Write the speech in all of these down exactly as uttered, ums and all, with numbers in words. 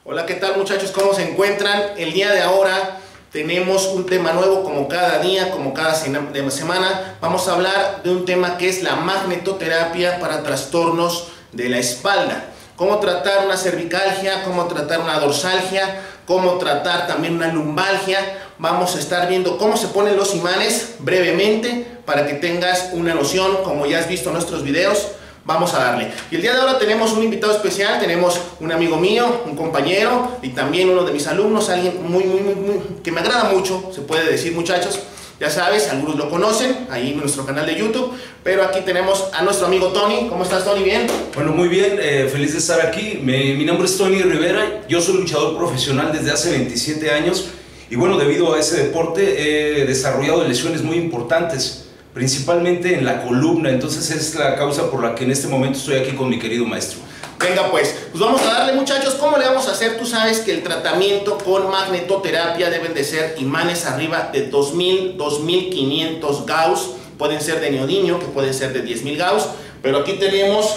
Hola, ¿qué tal muchachos? ¿Cómo se encuentran? El día de ahora tenemos un tema nuevo como cada día, como cada semana. Vamos a hablar de un tema que es la magnetoterapia para trastornos de la espalda. Cómo tratar una cervicalgia, cómo tratar una dorsalgia, cómo tratar también una lumbalgia. Vamos a estar viendo cómo se ponen los imanes brevemente para que tengas una noción, como ya has visto en nuestros videos. Vamos a darle. Y el día de ahora tenemos un invitado especial, tenemos un amigo mío, un compañero y también uno de mis alumnos, alguien muy, muy, muy, muy que me agrada mucho, se puede decir, muchachos. Ya sabes, algunos lo conocen, ahí en nuestro canal de YouTube, pero aquí tenemos a nuestro amigo Tony. ¿Cómo estás, Tony? ¿Bien? Bueno, muy bien, eh, feliz de estar aquí. Me, mi nombre es Tony Rivera, yo soy luchador profesional desde hace veintisiete años y bueno, debido a ese deporte he desarrollado lesiones muy importantes, principalmente en la columna, entonces es la causa por la que en este momento estoy aquí con mi querido maestro. Venga pues, pues vamos a darle muchachos. ¿Cómo le vamos a hacer? Tú sabes que el tratamiento con magnetoterapia deben de ser imanes arriba de dos mil, dos mil quinientos Gauss, pueden ser de neodimio, que pueden ser de diez mil Gauss, pero aquí tenemos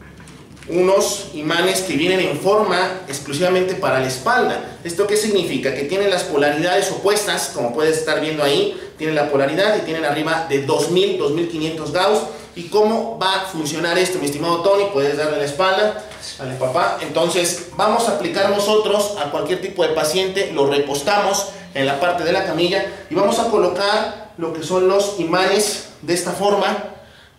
unos imanes que vienen en forma exclusivamente para la espalda. ¿Esto qué significa? Que tienen las polaridades opuestas, como puedes estar viendo ahí, tienen la polaridad y tienen arriba de dos mil, dos mil quinientos Gauss. ¿Y cómo va a funcionar esto, mi estimado Tony? Puedes darle la espalda, dale papá. Entonces vamos a aplicar nosotros a cualquier tipo de paciente, lo recostamos en la parte de la camilla y vamos a colocar lo que son los imanes de esta forma.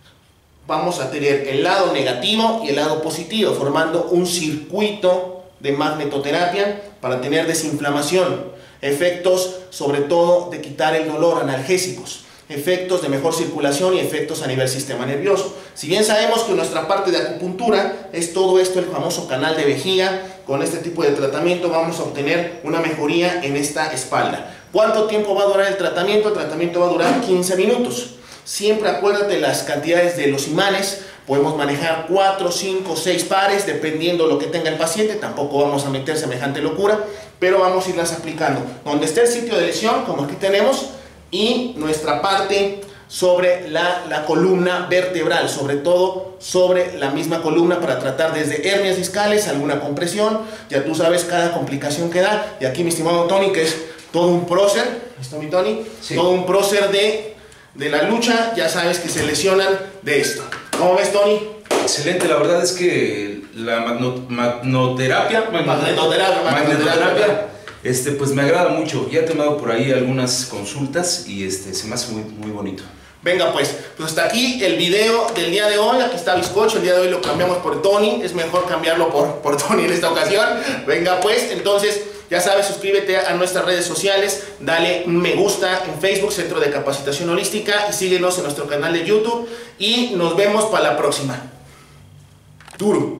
Vamos a tener el lado negativo y el lado positivo, formando un circuito de magnetoterapia para tener desinflamación, efectos sobre todo de quitar el dolor, analgésicos, efectos de mejor circulación y efectos a nivel sistema nervioso. Si bien sabemos que nuestra parte de acupuntura es todo esto, el famoso canal de vejiga, con este tipo de tratamiento vamos a obtener una mejoría en esta espalda. ¿Cuánto tiempo va a durar el tratamiento? El tratamiento va a durar quince minutos. Siempre acuérdate las cantidades de los imanes, podemos manejar cuatro, cinco, seis pares, dependiendo lo que tenga el paciente, tampoco vamos a meter semejante locura, pero vamos a irlas aplicando. Donde esté el sitio de lesión, como aquí tenemos, y nuestra parte sobre la, la columna vertebral, sobre todo sobre la misma columna para tratar desde hernias discales, alguna compresión, ya tú sabes cada complicación que da, y aquí mi estimado Tony, que es todo un prócer, ¿está mi Tony? Sí. Todo un prócer de... de la lucha, ya sabes que se lesionan de esto. ¿Cómo ves, Tony? Excelente, la verdad es que la magno, magnoterapia, magnetoterapia, magnetoterapia, este, pues me agrada mucho. Ya he tomado por ahí algunas consultas y este, se me hace muy, muy bonito. Venga pues, pues hasta aquí el video del día de hoy. Aquí está Bizcocho, el día de hoy lo cambiamos por Tony. Es mejor cambiarlo por, por Tony en esta ocasión. Venga pues, entonces... ya sabes, suscríbete a nuestras redes sociales, dale me gusta en Facebook, Centro de Capacitación Holística, y síguenos en nuestro canal de YouTube y nos vemos para la próxima. Duro.